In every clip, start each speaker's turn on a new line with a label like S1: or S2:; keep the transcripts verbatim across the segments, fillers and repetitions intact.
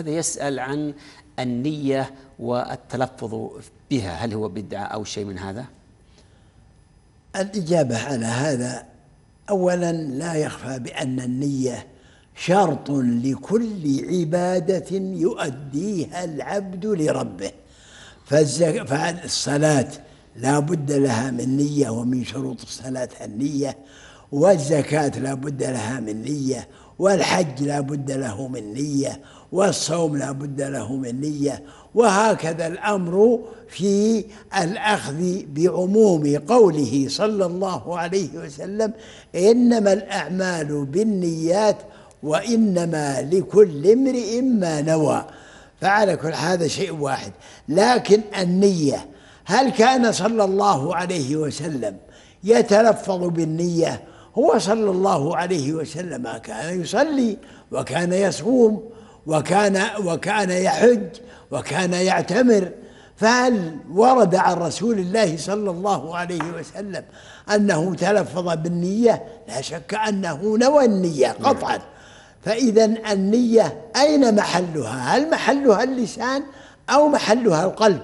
S1: هذا يسأل عن النية والتلفظ بها، هل هو بدعة أو شيء من هذا؟
S2: الإجابة على هذا: أولا لا يخفى بأن النية شرط لكل عبادة يؤديها العبد لربه، فالصلاة لا بد لها من نية، ومن شروط الصلاة النية، والزكاة لا بد لها من نية، والحج لا بد له من نية، والصوم لا بد له من نية، وهكذا الأمر في الأخذ بعموم قوله صلى الله عليه وسلم: إنما الأعمال بالنيات وإنما لكل امرئ ما نوى. فعلى كل هذا شيء واحد. لكن النية، هل كان صلى الله عليه وسلم يتلفظ بالنية؟ هو صلى الله عليه وسلم كان يصلي وكان يصوم وكان وكان يحج وكان يعتمر، فهل ورد عن رسول الله صلى الله عليه وسلم أنه تلفظ بالنية؟ لا شك أنه نوى النية قطعا. فإذا النية أين محلها؟ هل محلها اللسان أو محلها القلب؟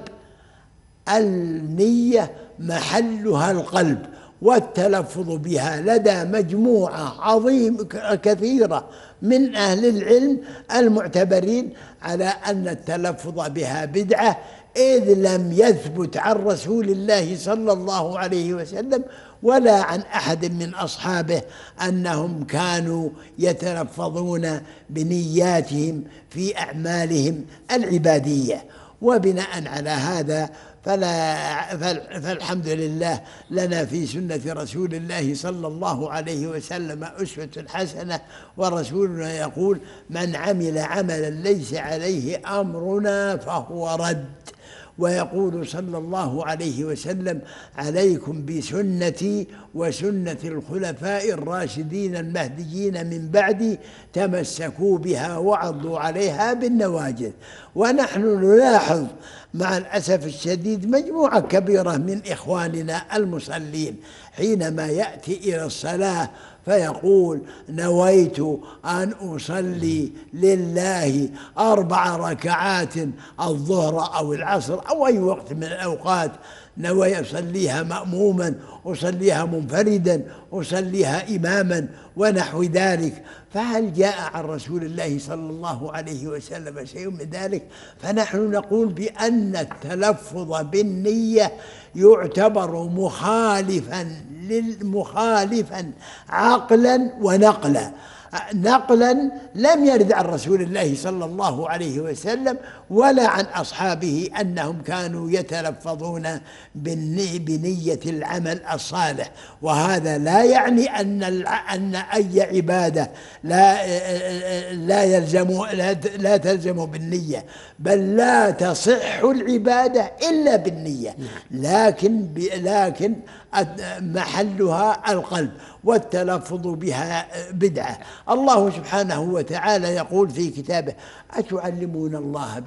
S2: النية محلها القلب، والتلفظ بها لدى مجموعة عظيمة كثيرة من أهل العلم المعتبرين على أن التلفظ بها بدعة، إذ لم يثبت عن رسول الله صلى الله عليه وسلم ولا عن أحد من أصحابه أنهم كانوا يتلفظون بنياتهم في أعمالهم العبادية. وبناء على هذا فلا فالحمد لله لنا في سنة رسول الله صلى الله عليه وسلم أسوة حسنة، ورسولنا يقول: من عمل عملا ليس عليه أمرنا فهو رد. ويقول صلى الله عليه وسلم: عليكم بسنتي وسنة الخلفاء الراشدين المهديين من بعدي، تمسكوا بها وعضوا عليها بالنواجذ. ونحن نلاحظ مع الأسف الشديد مجموعة كبيرة من إخواننا المصلين حينما يأتي إلى الصلاة فيقول: نويت أن أصلي لله أربع ركعات الظهر أو العصر أو أي وقت من الأوقات، نوي أصليها مأموما، أصليها منفردا، أصليها إماما ونحو ذلك. فهل جاء عن رسول الله صلى الله عليه وسلم شيء من ذلك؟ فنحن نقول بأن التلفظ بالنية يعتبر مخالفا للمخالفا عقلا ونقلا. نقلا لم يرد عن رسول الله صلى الله عليه وسلم ولا عن أصحابه أنهم كانوا يتلفظون بنية العمل الصالح، وهذا لا يعني أن أن أي عبادة لا لا يلزم لا تلزم بالنية، بل لا تصح العبادة إلا بالنية، لكن لكن محلها القلب، والتلفظ بها بدعة. الله سبحانه وتعالى يقول في كتابه: أتعلمون الله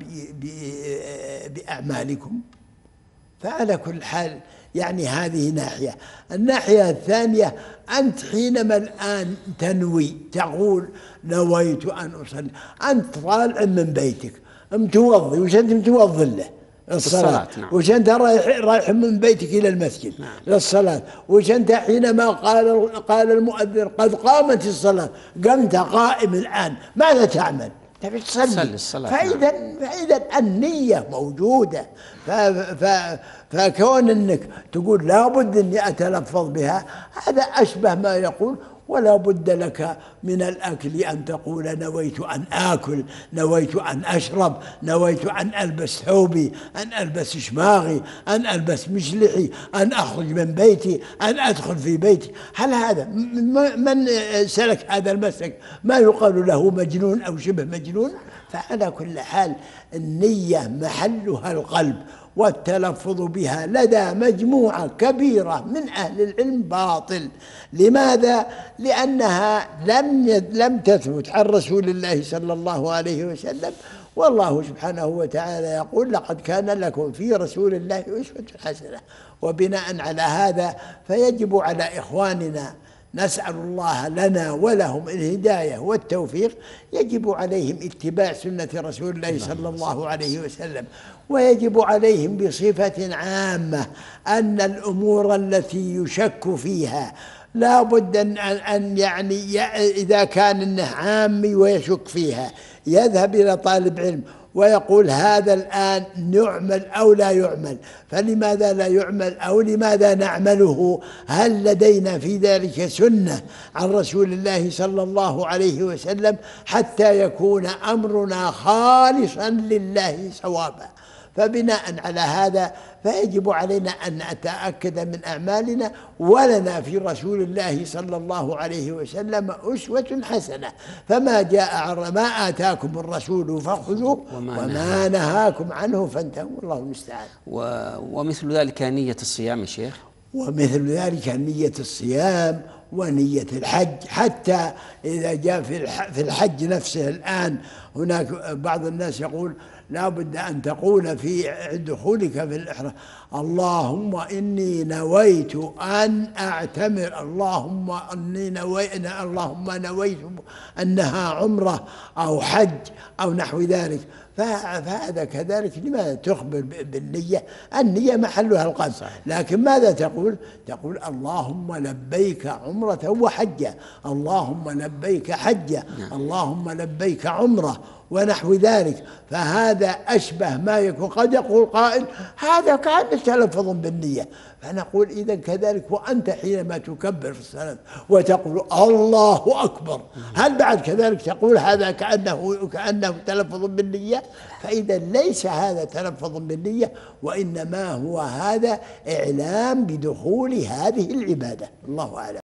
S2: بأعمالكم؟ فعلى كل حال يعني هذه ناحية. الناحية الثانية: أنت حينما الآن تنوي تقول نويت أن أصلي، أنت طالع من بيتك متوضي، وش أنت متوضي له؟ الصلاة. نعم. وش أنت رايح رايح من بيتك إلى المسجد. نعم. للصلاة. وش أنت حينما قال قال المؤذن قد قامت الصلاة، قمت قائم الآن، ماذا تعمل؟ تبي تصلي الصلاة. فإذا نعم. فإذا النية موجودة. ف ف فكون أنك تقول لا بد أني أتلفظ بها، هذا أشبه ما يقول: ولا بد لك من الأكل أن تقول نويت أن آكل، نويت أن أشرب، نويت أن ألبس ثوبي، أن ألبس شماغي، أن ألبس مشلحي، أن أخرج من بيتي، أن أدخل في بيتي. هل هذا من سلك هذا المسلك ما يقال له مجنون أو شبه مجنون؟ فعلى كل حال النية محلها القلب، والتلفظ بها لدى مجموعة كبيرة من أهل العلم باطل. لماذا؟ لأنها لم لم تثبت عن رسول الله صلى الله عليه وسلم، والله سبحانه وتعالى يقول: لقد كان لكم في رسول الله أسوة حسنة. وبناء على هذا فيجب على إخواننا نسأل الله لنا ولهم الهداية والتوفيق. يجب عليهم اتباع سنة رسول الله صلى الله عليه وسلم، ويجب عليهم بصفة عامة أن الأمور التي يشك فيها لا بد أن, أن يعني إذا كان إنه عامي ويشك فيها يذهب إلى طالب علم ويقول هذا الآن نعمل أو لا يعمل، فلماذا لا يعمل أو لماذا نعمله؟ هل لدينا في ذلك سنة عن رسول الله صلى الله عليه وسلم حتى يكون أمرنا خالصا لله صوابا؟ فبناء على هذا فيجب علينا أن نتأكد من أعمالنا، ولنا في رسول الله صلى الله عليه وسلم أسوة حسنة، فما جاء عن ما آتاكم الرسول فخذوه وما نهاكم عنه فانتهوا، والله المستعان.
S1: ومثل ذلك نية الصيام يا شيخ،
S2: ومثل ذلك نية الصيام ونية الحج. حتى إذا جاء في الحج نفسه الآن هناك بعض الناس يقول لا بد أن تقول في دخولك في الإحرام اللهم إني نويت أن أعتمر، اللهم إني نويت اللهم نويت أنها عمرة أو حج أو نحو ذلك. فهذا كذلك لماذا تخبر بالنية؟ النية محلها القلب، لكن ماذا تقول؟ تقول اللهم لبيك عمرة وحجة، اللهم لبيك حجة، اللهم لبيك عمرة ونحو ذلك. فهذا أشبه ما يكون. قد يقول قائل هذا كان تلفظ بالنية، فنقول إذا كذلك وأنت حينما تكبر في الصلاة وتقول الله أكبر هل بعد كذلك تقول هذا كأنه كأنه تلفظ بالنية؟ فإذا ليس هذا تلفظ بالنية، وإنما هو هذا إعلام بدخول هذه العبادة. الله أعلم.